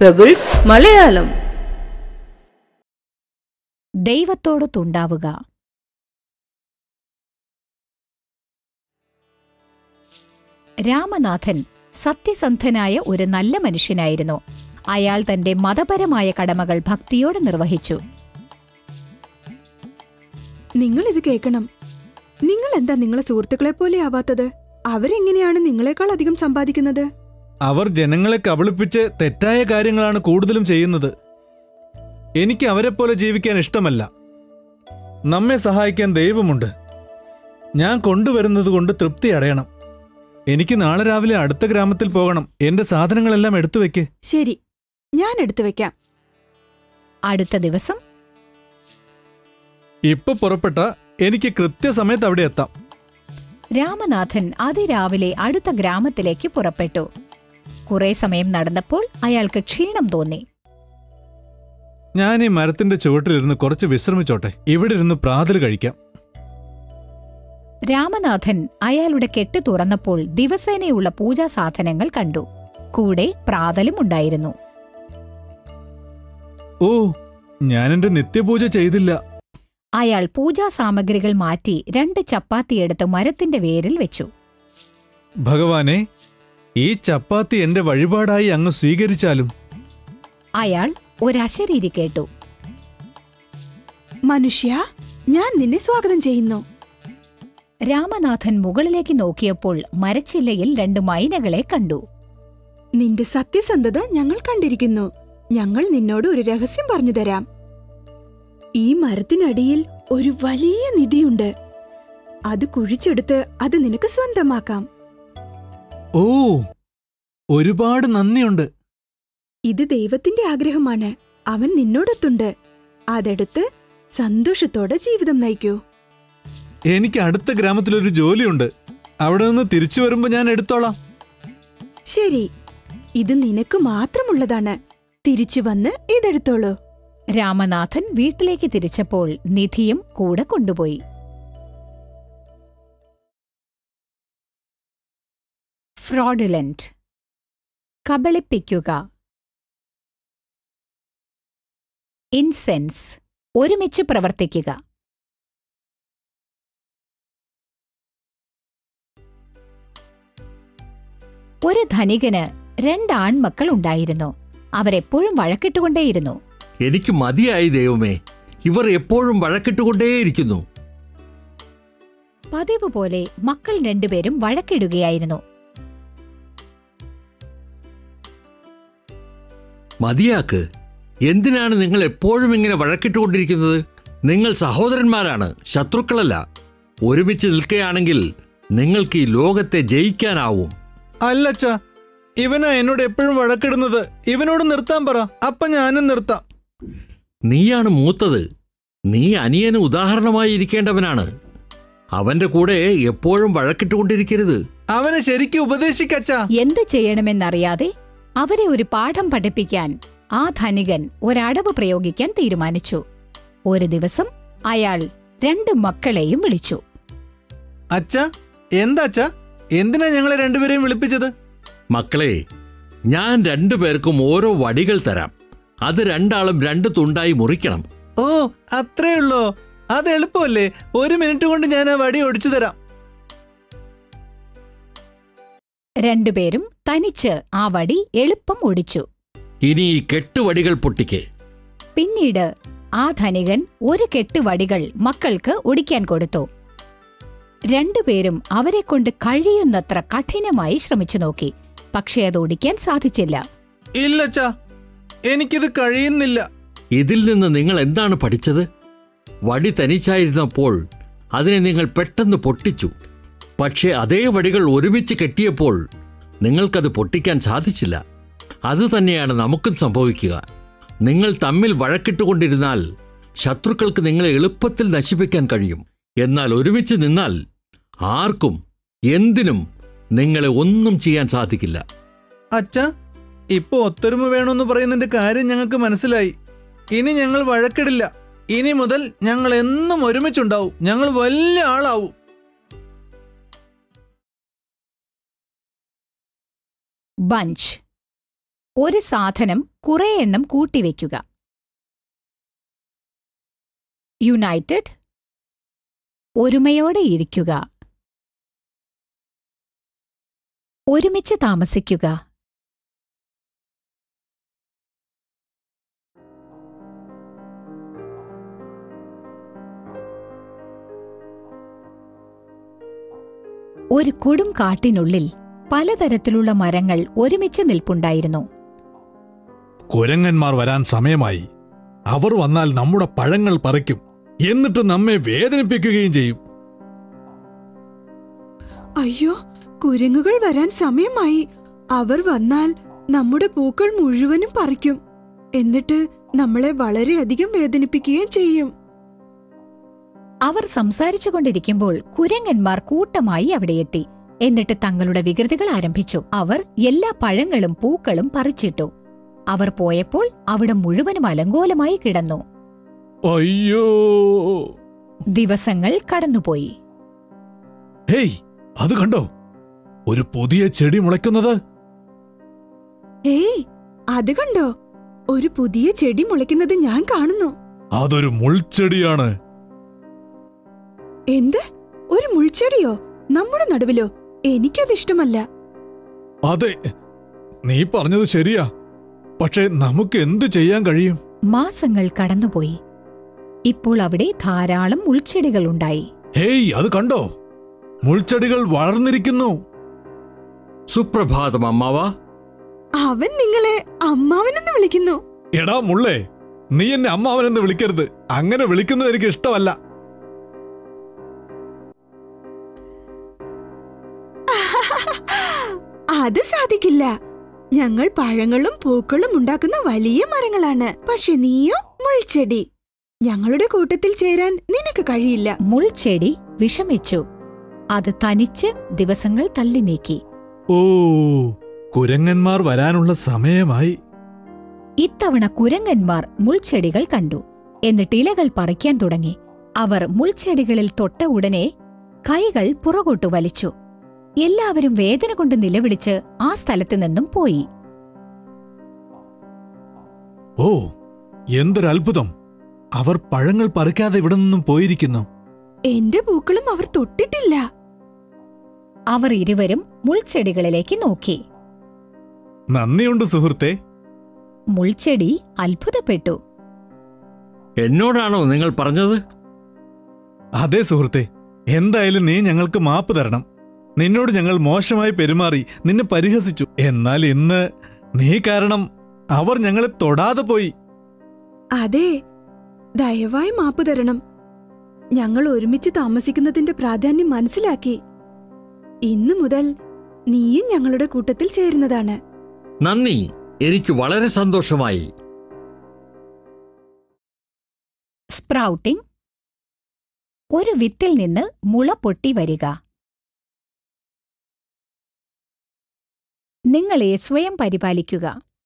Pebbles Malayalam. ദൈവത്തോടൊത്തുണ്ടാവുക. Ramanathan സത്യസന്ധനായ ഒരു നല്ല മനുഷ്യനായിരുന്നു. അയാൾ തന്റെ മതപരമായ കടമകൾ ഭക്തിയോടെ നിർവഹിച്ചു. നിങ്ങൾ ഇത് കേൾക്കണം. നിങ്ങൾ എന്താ നിങ്ങളെ സുഹൃത്തുക്കളെ പോലെ ആവാത്തത്? അവരെങ്ങനെയാണ് നിങ്ങളെക്കാൾ അധികം സമ്പാദിക്കുന്നത്? അവർ ജനങ്ങളെ കബളിപ്പിച്ച് തെറ്റായ കാര്യങ്ങളാണ് കൂടുതലും ചെയ്യുന്നത്. എനിക്ക് അവരെപ്പോലെ ജീവിക്കാൻ ഇഷ്ടമല്ല. നമ്മെ സഹായിക്കാൻ ദൈവമുണ്ട്. ഞാൻ കൊണ്ടുവരുന്നത് കൊണ്ട് തൃപ്തി അടയണം. എനിക്ക് നാളെ രാവിലെ അടുത്ത ഗ്രാമത്തിൽ പോകണം. എന്റെ സാധനങ്ങളെല്ലാം എടുത്തു വെക്ക്. ശരി, ഞാൻ എടുത്തു വെക്കാം. അടുത്ത ദിവസം ഇപ്പൊ പുറപ്പെട്ട എനിക്ക് കൃത്യസമയത്ത് അവിടെ എത്താം. രാമനാഥൻ അതിരാവിലെ അടുത്ത ഗ്രാമത്തിലേക്ക് പുറപ്പെട്ടു. കുറെ സമയം നടന്നപ്പോൾ അയാൾക്ക് ക്ഷീണം തോന്നി. ഞാൻ ഈ മരത്തിന്റെ ചുവട്ടിലിരുന്ന് കുറച്ച് വിശ്രമിച്ചോട്ടെ. ഇവിടെ ഇരുന്ന് പ്രാതൽ കഴിക്കാം. രാമനാഥൻ അയാളുടെ കെട്ട് തുറന്നപ്പോൾ ദിവസേനയുള്ള പൂജാ സാധനങ്ങൾ കണ്ടു. കൂടെ പ്രാതലും ഉണ്ടായിരുന്നു. ഓ, ഞാൻ എന്റെ നിത്യപൂജ ചെയ്തില്ല. അയാൾ പൂജാ സാമഗ്രികൾ മാറ്റി 2 ചപ്പാത്തി എടുത്ത് മരത്തിന്റെ വേരിൽ വെച്ചു. ഭഗവാനെ, ഈ ചപ്പാത്തി എന്റെ വഴിപാടായി അങ്ങ് സ്വീകരിച്ചാലും. അയാൾ ഒരശരീരി കേട്ടു. മനുഷ്യ, ഞാൻ നിന്നെ സ്വാഗതം ചെയ്യുന്നു. രാമനാഥൻ മുകളിലേക്ക് നോക്കിയപ്പോൾ മരച്ചില്ലയിൽ 2 മൈനകളെ കണ്ടു. നിന്റെ സത്യസന്ധത ഞങ്ങൾ കണ്ടിരിക്കുന്നു. ഞങ്ങൾ നിന്നോട് ഒരു രഹസ്യം പറഞ്ഞു തരാം. ഈ മരത്തിനടിയിൽ ഒരു വലിയ നിധിയുണ്ട്. അത് കുഴിച്ചെടുത്ത് അത് നിനക്ക് സ്വന്തമാക്കാം. ഓ, ഒരുപാട് നന്ദിയുണ്ട്. ഇത് ദൈവത്തിന്റെ ആഗ്രഹമാണ്. അവൻ നിന്നോടൊത്തുണ്ട്. അതെടുത്ത് സന്തോഷത്തോടെ ജീവിതം നയിക്കൂ. എനിക്ക് അടുത്ത ഗ്രാമത്തിലൊരു ജോലിയുണ്ട്. അവിടെ നിന്ന് തിരിച്ചു വരുമ്പോ ഞാൻ എടുത്തോളാം. ശരി, ഇത് നിനക്ക് മാത്രമുള്ളതാണ്. തിരിച്ചു വന്ന് ഇതെടുത്തോളൂ. രാമനാഥൻ വീട്ടിലേക്ക് തിരിച്ചപ്പോൾ നിധിയും കൂടെ കൊണ്ടുപോയി. ഫ്രോഡുലന്റ്, കബളിപ്പിക്കുക. ഇൻസെൻസ്, ഒരുമിച്ച് പ്രവർത്തിക്കുക. ഒരു ധനികന് 2 ആൺമക്കൾ ഉണ്ടായിരുന്നു. അവരെപ്പോഴും വഴക്കിട്ടുകൊണ്ടേയിരുന്നു. എനിക്ക് മതിയായി ദൈവമേ, ഇവർ എപ്പോഴും വഴക്കിട്ടുകൊണ്ടേയിരിക്കുന്നു. പതിവ് പോലെ മക്കൾ 2 പേരും വഴക്കിടുകയായിരുന്നു. മതിയാക്ക്. എന്തിനാണ് നിങ്ങൾ എപ്പോഴും ഇങ്ങനെ വഴക്കിട്ടുകൊണ്ടിരിക്കുന്നത്? നിങ്ങൾ സഹോദരന്മാരാണ്, ശത്രുക്കളല്ല. ഒരുമിച്ച് നിൽക്കുകയാണെങ്കിൽ നിങ്ങൾക്ക് ഈ ലോകത്തെ ജയിക്കാനാവും. അല്ലച്ചാ, ഇവനാ എന്നോട് എപ്പോഴും വഴക്കിടുന്നത്. ഇവനോട് നിർത്താൻ പറ, അപ്പൊ ഞാനും നിർത്താം. നീയാണ് മൂത്തത്. നീ അനിയന് ഉദാഹരണമായി ഇരിക്കേണ്ടവനാണ്. അവന്റെ കൂടെ എപ്പോഴും വഴക്കിട്ടുകൊണ്ടിരിക്കരുത്. അവനെ ശരിക്കും ഉപദേശിക്കച്ചാ. എന്ത് ചെയ്യണമെന്നറിയാതെ അവരെ ഒരു പാഠം പഠിപ്പിക്കാൻ ആ ധനികൻ ഒരടവ് പ്രയോഗിക്കാൻ തീരുമാനിച്ചു. ഒരു ദിവസം അയാൾ 2 മക്കളെയും വിളിച്ചു. അച്ഛാ, എന്താച്ചാ? എന്തിനാ ഞങ്ങളെ 2 പേരെയും വിളിപ്പിച്ചത്? മക്കളെ, ഞാൻ 2 പേർക്കും ഓരോ വടികൾ തരാം. അത് 2 ആളും 2 തുണ്ടായി മുറിക്കണം. ഓ, അത്രേ ഉള്ളോ? അത് എളുപ്പമല്ലേ? 1 മിനിറ്റ് കൊണ്ട് ഞാൻ ആ വടി ഒടിച്ചു തരാം. 2 പേരും തനിച്ച് ആ വടി എളുപ്പം ഒടിച്ചു. ഇനി ഈ കെട്ടുവടികൾ പൊട്ടിക്കേ. പിന്നീട് ആ ധനികൻ ഒരു കെട്ട് വടികൾ മക്കൾക്ക് ഒടിക്കാൻ കൊടുത്തു. 2 പേരും അവരെക്കൊണ്ട് കഴിയുന്നത്ര കഠിനമായി ശ്രമിച്ചു നോക്കി. പക്ഷേ അത് ഒടിക്കാൻ സാധിച്ചില്ല. ഇല്ലച്ചാ, എനിക്കിത് കഴിയുന്നില്ല. ഇതിൽ നിന്ന് നിങ്ങൾ എന്താണ് പഠിച്ചത്? വടി തനിച്ചായിരുന്നപ്പോൾ അതിനെ നിങ്ങൾ പെട്ടെന്ന് പൊട്ടിച്ചു. പക്ഷേ അതേ വടികൾ ഒരുമിച്ച് കെട്ടിയപ്പോൾ നിങ്ങൾക്കത് പൊട്ടിക്കാൻ സാധിച്ചില്ല. അതുതന്നെയാണ് നമുക്കും സംഭവിക്കുക. നിങ്ങൾ തമ്മിൽ വഴക്കിട്ടുകൊണ്ടിരുന്നാൽ ശത്രുക്കൾക്ക് നിങ്ങളെ എളുപ്പത്തിൽ നശിപ്പിക്കാൻ കഴിയും. എന്നാൽ ഒരുമിച്ച് നിന്നാൽ ആർക്കും എന്തിനും നിങ്ങളെ ഒന്നും ചെയ്യാൻ സാധിക്കില്ല. അച്ഛാ, ഇപ്പൊ ഒത്തൊരുമ വേണമെന്ന് പറയുന്നതിന്റെ കാര്യം ഞങ്ങൾക്ക് മനസ്സിലായി. ഇനി ഞങ്ങൾ വഴക്കിടില്ല. ഇനി മുതൽ ഞങ്ങൾ എന്നും ഒരുമിച്ചുണ്ടാവും. ഞങ്ങൾ വലിയ ആളാവും. ബഞ്ച് ഒരു സാധനം കുറേ എണ്ണം കൂട്ടിവെക്കുക. യുണൈറ്റഡ്, ഒരുമയോടെ ഇരിക്കുക. ഒരുമിച്ച് താമസിക്കുക. ഒരു കൊടും കാട്ടിനുള്ളിൽ പലതരത്തിലുള്ള മരങ്ങൾ ഒരുമിച്ച് നിൽപ്പുണ്ടായിരുന്നു. കുരങ്ങന്മാർ വരാൻ സമയമായി. അവർ വന്നാൽ നമ്മുടെ പഴങ്ങൾ പറിക്കും, എന്നിട്ട് നമ്മെ വേദനിപ്പിക്കുകയും ചെയ്യും. അയ്യോ, കുരങ്ങുകൾ വരാൻ സമയമായി. അവർ വന്നാൽ നമ്മുടെ പൂക്കൾ മുഴുവനും പറിക്കും, എന്നിട്ട് നമ്മളെ വളരെയധികം വേദനിപ്പിക്കുകയും ചെയ്യും. അവർ സംസാരിച്ചുകൊണ്ടിരിക്കുമ്പോൾ കുരങ്ങന്മാർ കൂട്ടമായി അവിടെയെത്തി. എന്നിട്ട് തങ്ങളുടെ വികൃതികൾ ആരംഭിച്ചു. അവർ എല്ലാ പഴങ്ങളും പൂക്കളും പറിച്ചിട്ടു. അവർ പോയപ്പോൾ അവിടെ മുഴുവനും അലങ്കോലമായി കിടന്നു. അയ്യോ! ദിവസങ്ങൾ കടന്നുപോയി. ഹേയ്, അത് കണ്ടോ? ഒരു പുതിയ ചെടി മുളയ്ക്കുന്നത്. ഏയ്, അത് കണ്ടോ? ഒരു പുതിയ ചെടി മുളയ്ക്കുന്നത് ഞാൻ കാണുന്നു. അതൊരു മുൾച്ചെടിയാണ്. എന്ത്? ഒരു മുൾച്ചെടിയോ നമ്മുടെ നടുവിലോ? എനിക്കതിഷ്ടമല്ല. അതെ, നീ പറഞ്ഞത് ശരിയാ. പക്ഷെ നമുക്ക് എന്തു ചെയ്യാൻ കഴിയും? മാസങ്ങൾ കടന്നുപോയി. ഇപ്പോൾ അവിടെ ധാരാളം മുൾച്ചെടികളുണ്ടായി. ഹേയ്, അത് കണ്ടോ? മുൾച്ചെടികൾ വളർന്നിരിക്കുന്നു. സുപ്രഭാതം അമ്മാവ. അവൻ നിങ്ങളെ അമ്മാവനെന്ന് വിളിക്കുന്നു. എടാ മുള്ളേ, നീ എന്നെ അമ്മാവനെന്ന് വിളിക്കരുത്. അങ്ങനെ വിളിക്കുന്നത് എനിക്ക് ഇഷ്ടമല്ല. അത് സാധിക്കില്ല. ഞങ്ങൾ പഴങ്ങളും പൂക്കളും ഉണ്ടാക്കുന്ന വലിയ മരങ്ങളാണ്. പക്ഷെ നീയോ മുൾച്ചെടി. ഞങ്ങളുടെ കൂട്ടത്തിൽ ചേരാൻ നിനക്ക് കഴിയില്ല. മുൾച്ചെടി വിഷമിച്ചു. അത് തനിച്ച് ദിവസങ്ങൾ തള്ളി നീക്കി. ഓ, കുരങ്ങന്മാർ വരാനുള്ള സമയമായി. ഇത്തവണ കുരങ്ങന്മാർ മുൾച്ചെടികൾ കണ്ടു. എന്നിട്ട് ഇലകൾ പറിക്കാൻ തുടങ്ങി. അവർ മുൾച്ചെടികളിൽ തൊട്ട ഉടനെ കൈകൾ പുറകോട്ടു വലിച്ചു. എല്ലാവരും വേദന കൊണ്ട് നിലവിളിച്ച് ആ സ്ഥലത്തു നിന്നും പോയി. ഓ, എന്തൊരത്ഭുതം! അവർ പഴങ്ങൾ പറിക്കാതെ ഇവിടെ നിന്നും പോയിരിക്കുന്നു. എന്റെ പൂക്കളും അവർ തൊട്ടിട്ടില്ല. അവർ ഇരുവരും മുൾച്ചെടികളിലേക്ക് നോക്കി. നന്ദിയുണ്ട് സുഹൃത്തേ. മുൾച്ചെടി അത്ഭുതപ്പെട്ടു. എന്നോടാണോ നിങ്ങൾ പറഞ്ഞത്? അതെ സുഹൃത്തേ, എന്തായാലും നീ ഞങ്ങൾക്ക് മാപ്പ് തരണം. നിന്നോട് ഞങ്ങൾ മോശമായി പെരുമാറി, നിന്നെ പരിഹസിച്ചു. എന്നാൽ ഇന്ന് നീ കാരണം അവർ ഞങ്ങളെ തൊടാതെ പോയി. അതെ, ദയവായി മാപ്പ് തരണം. ഞങ്ങൾ ഒരുമിച്ച് താമസിക്കുന്നതിന്റെ പ്രാധാന്യം മനസ്സിലാക്കി. ഇന്നു മുതൽ നീയും ഞങ്ങളുടെ കൂട്ടത്തിൽ ചേരുന്നതാണ്. നന്ദി, എനിക്ക് വളരെ സന്തോഷമായി. സ്പ്രൗട്ടിംഗ്. ഒരു വിത്തിൽ നിന്ന് മുള പൊട്ടി വരിക. നിങ്ങളെ സ്വയം പരിപാലിക്കുക.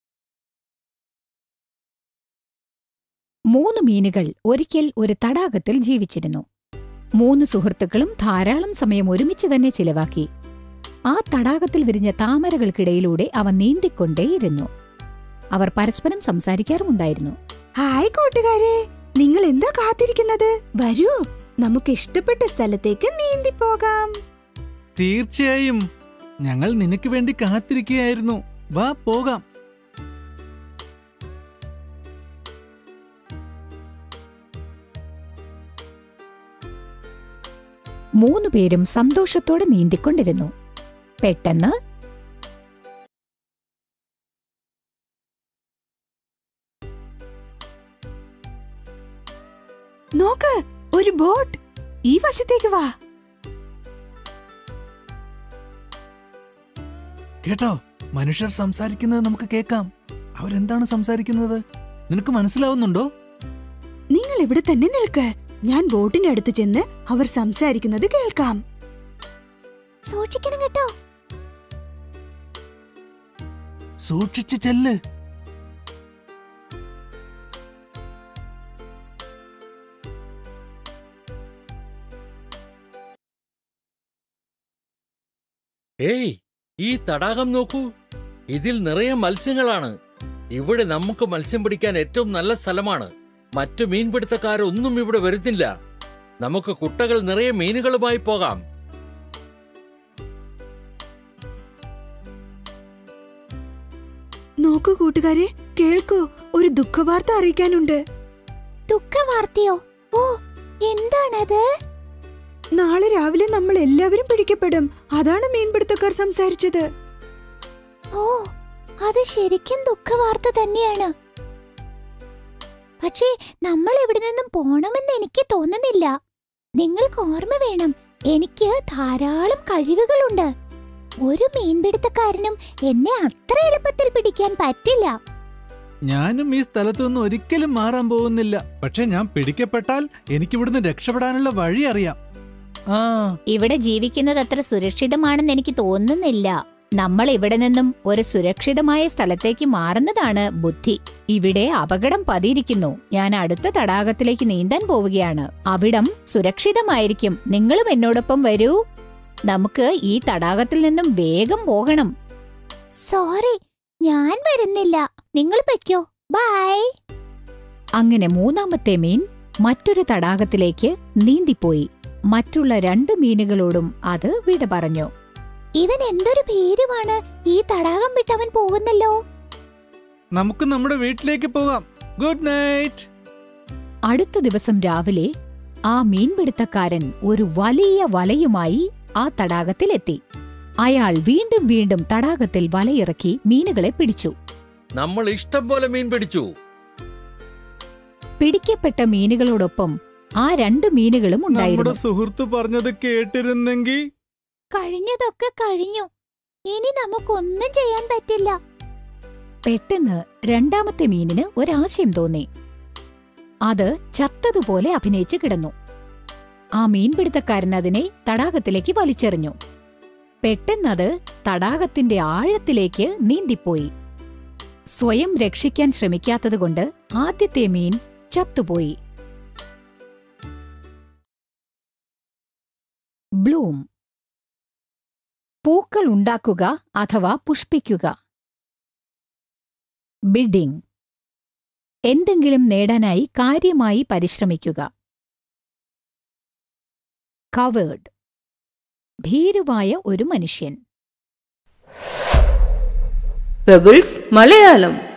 3 മീനുകൾ ഒരിക്കൽ ഒരു തടാകത്തിൽ ജീവിച്ചിരുന്നു. 3 സുഹൃത്തുക്കളും ധാരാളം സമയം ഒരുമിച്ച് തന്നെ ചിലവാക്കി. ആ തടാകത്തിൽ വിരിഞ്ഞ താമരകൾക്കിടയിലൂടെ അവ നീന്തിക്കൊണ്ടേയിരുന്നു. അവർ പരസ്പരം സംസാരിക്കാറുമുണ്ടായിരുന്നു. ഹായ് കൂട്ടുകാരെ, നിങ്ങൾ എന്താ കാത്തിരിക്കുന്നത്? വരൂ, നമുക്ക് ഇഷ്ടപ്പെട്ട സ്ഥലത്തേക്ക് നീന്തിപ്പോകാം. തീർച്ചയായും, ഞങ്ങൾ നിനക്ക് വേണ്ടി കാത്തിരിക്കുകയായിരുന്നു. വാ, പോകാം. മൂന്നു പേരും സന്തോഷത്തോടെ നീന്തിക്കൊണ്ടിരുന്നു. പെട്ടെന്ന് നോക്ക്, ഒരു ബോട്ട്. ഈ വശത്തേക്ക് വാ. കേട്ടോ, മനുഷ്യർ സംസാരിക്കുന്നത് നമുക്ക് കേൾക്കാം. അവരെന്താണ് സംസാരിക്കുന്നത്? നിനക്ക് മനസ്സിലാവുന്നുണ്ടോ? നിങ്ങൾ ഇവിടെ തന്നെ നിൽക്ക്. ഞാൻ ബോട്ടിന്റെ അടുത്ത് ചെന്ന് അവർ സംസാരിക്കുന്നത് കേൾക്കാം. സൂക്ഷിക്കണം കേട്ടോ. സൂക്ഷിച്ചു ചെല്ല്. ഏയ്, ഈ തടാകം നോക്കൂ. ഇതിൽ നിറയെ മത്സ്യങ്ങളാണ്. ഇവിടെ നമുക്ക് മത്സ്യം പിടിക്കാൻ ഏറ്റവും നല്ല സ്ഥലമാണ്. മറ്റു മീൻപിടുത്തക്കാരൊന്നും ഇവിടെ വരുന്നില്ല. നമുക്ക് കുട്ടകൾ നിറയെ മീനുകളുമായി പോകാം. നോക്കൂ കൂട്ടുകാരെ, കേൾക്കൂ, ഒരു ദുഃഖവാർത്ത അറിയിക്കാനുണ്ട്. ദുഃഖവാർത്തയോ? ഓ, എന്താണത്? നാളെ രാവിലെ നമ്മൾ എല്ലാവരും പിടിക്കപ്പെടും. അതാണ് മീൻപിടുത്തക്കാർ സംസാരിച്ചത്. ഓ, അത് ശരിക്കും ദുഃഖവാർത്ത തന്നെയാണ്. പക്ഷേ നമ്മൾ ഇവിടെ നിന്നും പോണമെന്ന് എനിക്ക് തോന്നുന്നില്ല. നിങ്ങൾക്ക് ഓർമ്മ വേണം, എനിക്ക് ധാരാളം കഴിവുകളുണ്ട്. ഒരു മീൻപിടുത്തക്കാരനും എന്നെ അത്ര എളുപ്പത്തിൽ പിടിക്കാൻ പറ്റില്ല. ഞാനും ഈ സ്ഥലത്തു നിന്ന് ഒരിക്കലും മാറാൻ പോകുന്നില്ല. പക്ഷെ ഞാൻ പിടിക്കപ്പെട്ടാൽ എനിക്കിവിടുന്ന് രക്ഷപ്പെടാനുള്ള വഴി അറിയാം. ഇവിടെ ജീവിക്കുന്നത് അത്ര സുരക്ഷിതമാണെന്ന് എനിക്ക് തോന്നുന്നില്ല. നമ്മൾ ഇവിടെ നിന്നും ഒരു സുരക്ഷിതമായ സ്ഥലത്തേക്ക് മാറുന്നതാണ് ബുദ്ധി. ഇവിടെ അപകടം പതിയിരിക്കുന്നു. ഞാൻ അടുത്ത തടാകത്തിലേക്ക് നീന്താൻ പോവുകയാണ്. അവിടം സുരക്ഷിതമായിരിക്കും. നിങ്ങളും എന്നോടൊപ്പം വരൂ. നമുക്ക് ഈ തടാകത്തിൽ നിന്നും വേഗം പോകണം. സോറി, ഞാൻ വരുന്നില്ല. നിങ്ങൾ പൊയ്ക്കോ. ബൈ. അങ്ങനെ മൂന്നാമത്തെ മീൻ മറ്റൊരു തടാകത്തിലേക്ക് നീന്തിപ്പോയി. മറ്റുള്ള 2 മീനുകളോടും അത് വിട പറഞ്ഞു. ഇവൻ എന്തൊരു ഭീരുവാണ്. ഈ തടാകം വിട്ടവൻ പോകുന്നല്ലോ. നമുക്ക് നമ്മുടെ വീട്ടിലേക്ക് പോകാം. Good night. അടുത്ത ദിവസം രാവിലെ ആ മീൻപിടുത്തക്കാരൻ ഒരു വലിയ വലയുമായി ആ തടാകത്തിലെത്തി. അയാൾ വീണ്ടും വീണ്ടും തടാകത്തിൽ വലയിറക്കി മീനുകളെ പിടിച്ചു. നമ്മൾ ഇഷ്ടം പോലെ മീൻ പിടിച്ചു. പിടിക്കപ്പെട്ട മീനുകളോടൊപ്പം ആ 2 മീനുകളും നമ്മുടെ ഉണ്ടായിരുന്നു. സുഹൃത്ത് പറഞ്ഞത് കേട്ടിരുന്നെങ്കിൽ. കഴിഞ്ഞതൊക്കെ കഴിഞ്ഞു. ഇനി നമുക്കൊന്നും ചെയ്യാൻ പറ്റില്ല. പെട്ടെന്ന് രണ്ടാമത്തെ മീനിന് ഒരാശയം തോന്നി. അത് ചത്തതുപോലെ അഭിനയിച്ചു കിടന്നു. ആ മീൻപിടുത്തക്കാരൻ അതിനെ തടാകത്തിലേക്ക് വലിച്ചെറിഞ്ഞു. പെട്ടെന്നത് തടാകത്തിന്റെ ആഴത്തിലേക്ക് നീന്തിപ്പോയി. സ്വയം രക്ഷിക്കാൻ ശ്രമിക്കാത്തതുകൊണ്ട് ആദ്യത്തെ മീൻ ചത്തുപോയി. ബ്ലൂം. പൂക്കൾ ഉണ്ടാക്കുക അഥവാ പുഷ്പിക്കുക. ബിഡിംഗ്. എന്തെങ്കിലും നേടാനായി കാര്യമായി പരിശ്രമിക്കുക. കവേർഡ്. ഭീരുവായ ഒരു മനുഷ്യൻ. പെബിൾസ് മലയാളം.